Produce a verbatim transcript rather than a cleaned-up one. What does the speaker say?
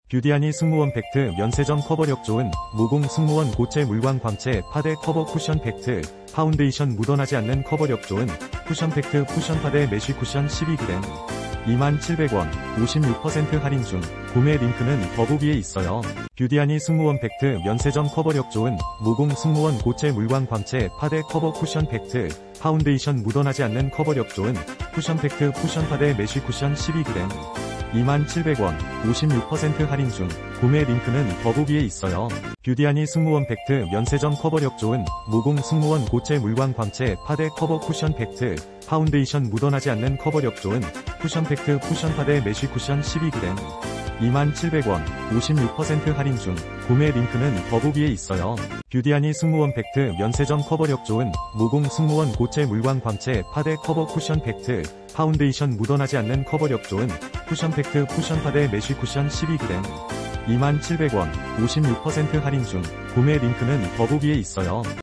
뷰디아니 승무원 팩트 면세점 커버력 좋은 모공 승무원 고체 물광 광채 파데 커버 쿠션 팩트 파운데이션 묻어나지 않는 커버력 좋은 쿠션 팩트 쿠션 파데 메쉬 쿠션 십이 그램 이만 칠백 원 오십육 퍼센트 할인 중 구매 링크는 더보기에 있어요. 뷰디아니 승무원 팩트 면세점 커버력 좋은 모공 승무원 고체 물광 광채 파데 커버 쿠션 팩트 파운데이션 묻어나지 않는 커버력 좋은 쿠션 팩트 쿠션 파데 메쉬 쿠션 십이 그램 이만 칠백 원 오십육 퍼센트 할인 중 구매 링크는 더보기에 있어요. 뷰디아니 승무원 팩트 면세점 커버력 좋은 모공 승무원 고체 물광 광채 파데 커버 쿠션 팩트 파운데이션 묻어나지 않는 커버력 좋은 쿠션 팩트 쿠션 파데 메쉬 쿠션 십이 그램 이만 칠백 원 오십육 퍼센트 할인 중 구매 링크는 더보기에 있어요. 뷰디아니 승무원 팩트 면세점 커버력 좋은 모공 승무원 고체 물광 광채 파데 커버 쿠션 팩트 파운데이션 묻어나지 않는 커버력 좋은 쿠션 팩트 쿠션 파데 메쉬 쿠션 십이 그램 이만 칠백 원 오십육 퍼센트 할인 중 구매 링크는 더보기에 있어요.